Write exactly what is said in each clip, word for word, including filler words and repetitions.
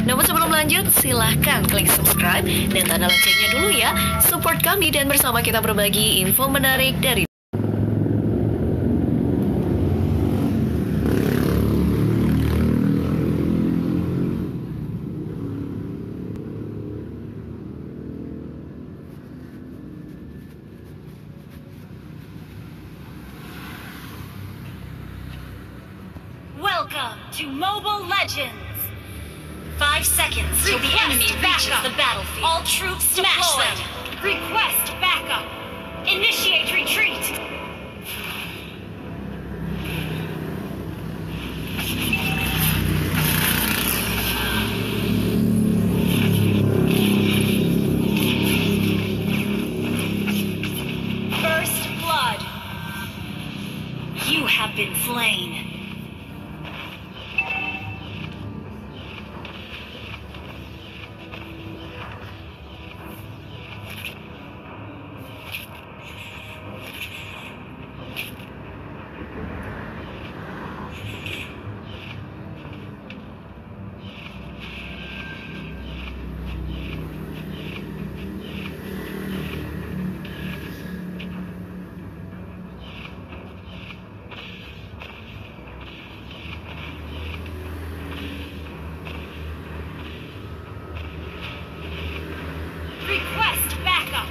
Namun sebelum lanjut, silahkan klik subscribe dan tanda loncengnya dulu ya. Support kami dan bersama kita berbagi info menarik dari Welcome to Mobile Legends! Five seconds till the enemy reaches the battlefield. All troops smash them! Request backup! Initiate retreat! First blood! You have been slain. Request backup!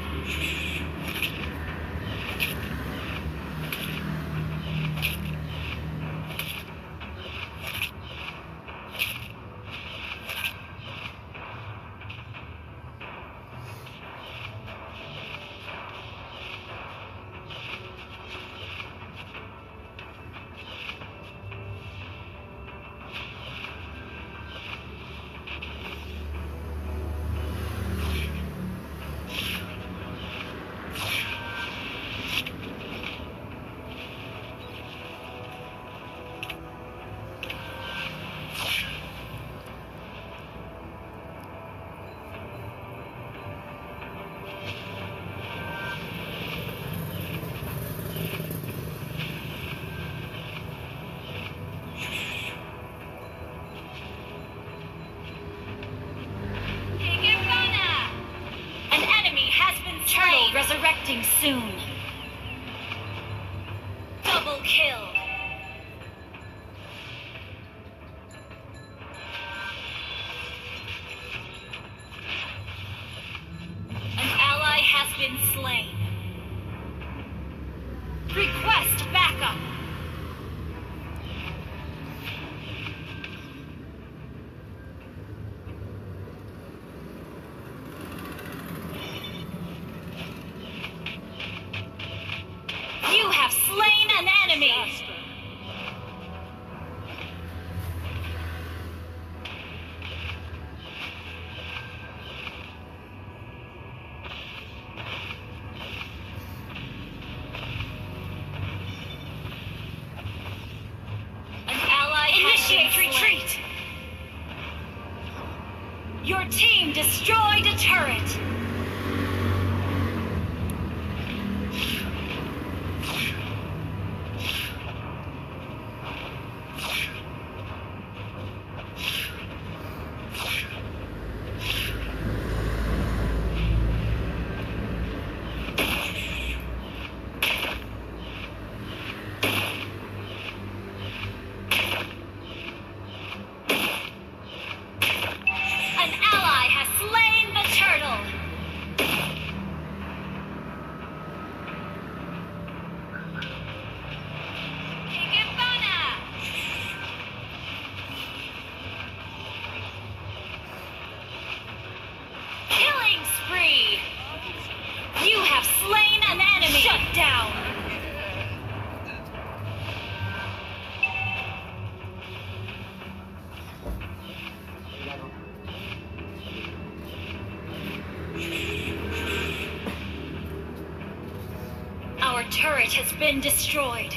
Turtle resurrecting soon. Double kill. An ally has been slain. Request backup. You have slain an enemy! An ally Initiate retreat! Your team destroyed a turret! Down! Our turret has been destroyed.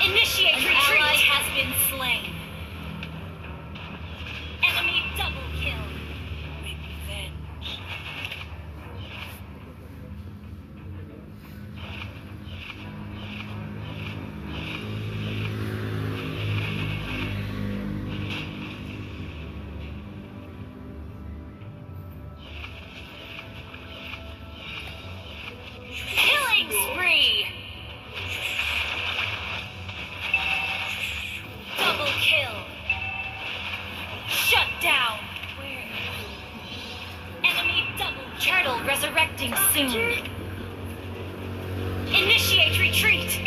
Initiate An retreat! ally has been slain. Enemy double kill! Revenge. Killing spree. Double kill! Shut down! Enemy double Turtle resurrecting soon. Initiate retreat!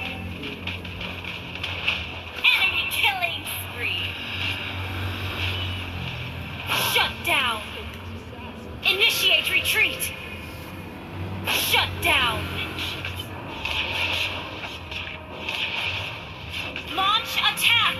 Enemy killing spree! Shut down! Initiate retreat! Shut down! Launch attack!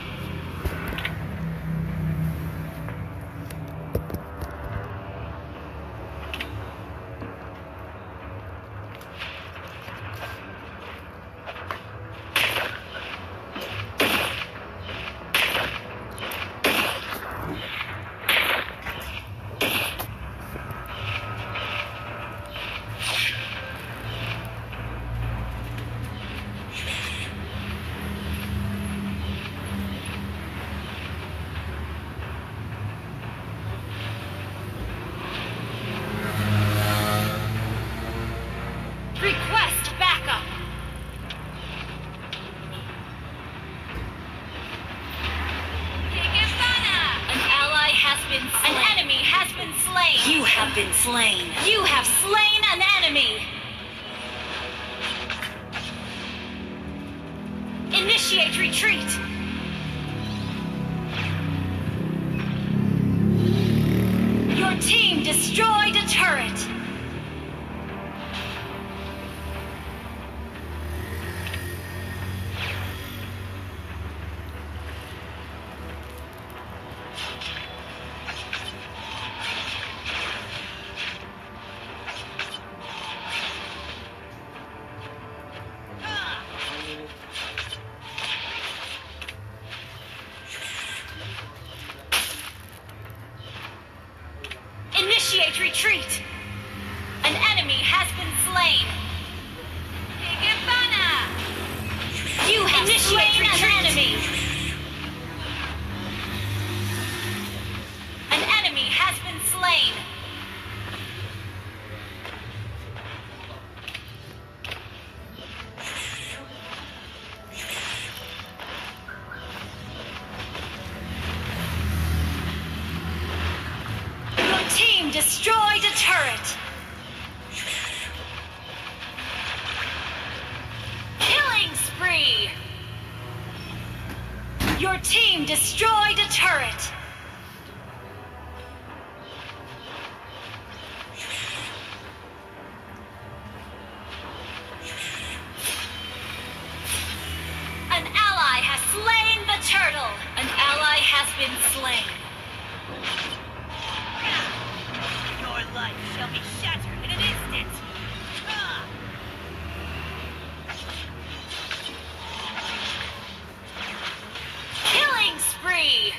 Request backup! An ally has been slain. An enemy has been slain! You have been slain. You have slain an enemy! Initiate retreat! Your team destroyed a turret! Initiate retreat! An enemy has been slain! You have Initiate slain retreat. an enemy! An enemy has been slain! Your team destroyed a turret! Killing spree! Your team destroyed a turret! An ally has slain the turtle! An ally has been slain. Your life shall be shattered in an instant! Killing spree.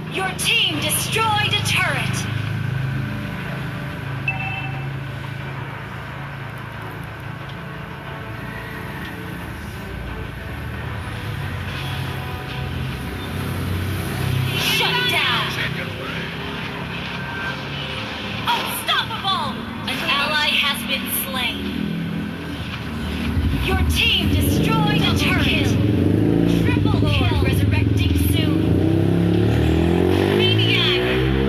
Your team destroyed a turret. Shut down. Unstoppable. An ally has been slain. Your team destroyed a turret. Triple kill. Resurrecting soon. Maniac.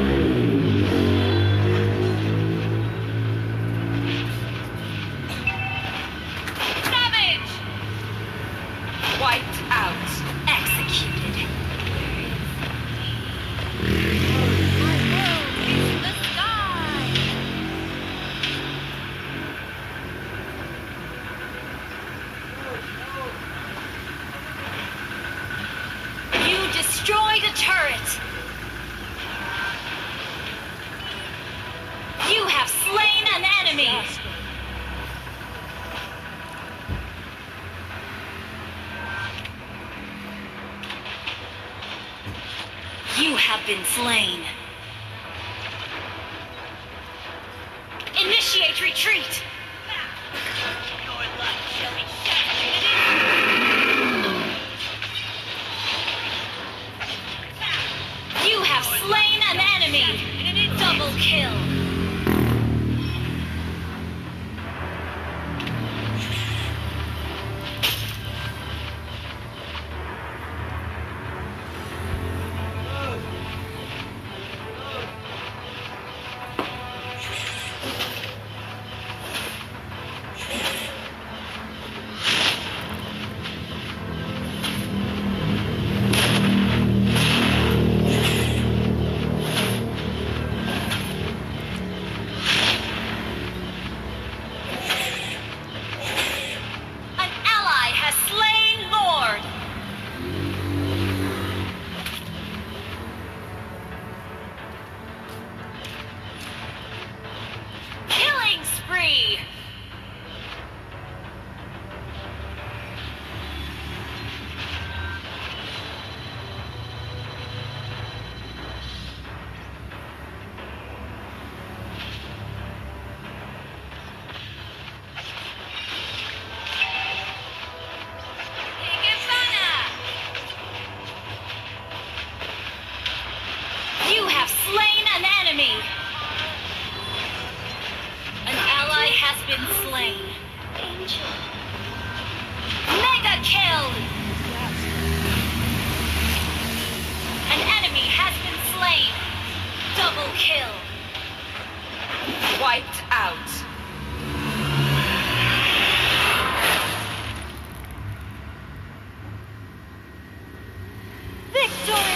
Savage. Wiped out. Executed. The sky. You destroyed a turret. You have slain an enemy. You have been slain. Initiate retreat. You have slain an enemy. Double kill. An ally has slain Lord. Killing spree. You have slain an enemy. An ally has been slain. Mega kill. An enemy has been slain. Double kill. Wiped out. Victory!